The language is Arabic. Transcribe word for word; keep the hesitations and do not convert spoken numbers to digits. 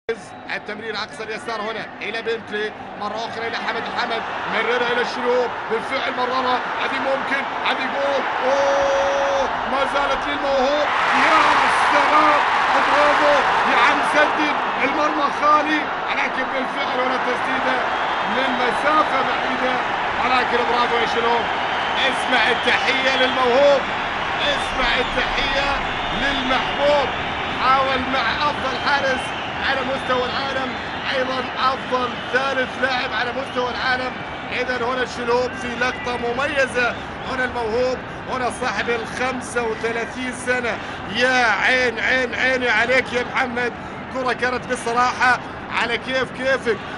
التمرير اقصى اليسار هنا الى بنتلي مره اخرى الى حمد الحمد مررها الى الشلوب بالفعل مررها. هذه ممكن هذه جول. اوه ما زالت للموهوب. يا سلام برافو يا عم سدد المرمى خالي ولكن بالفعل هنا تسديده من مسافه بعيده ولكن برافو يا شلوب. اسمع التحيه للموهوب اسمع التحيه للمحبوب. حاول مع افضل حارس على مستوى العالم ايضا افضل ثالث لاعب على مستوى العالم. اذا هنا الشلوب في لقطه مميزه. هنا الموهوب هنا صاحب ال خمسة وثلاثين سنه. يا عين عين عيني عليك يا محمد. كره كانت بصراحه على كيف كيفك.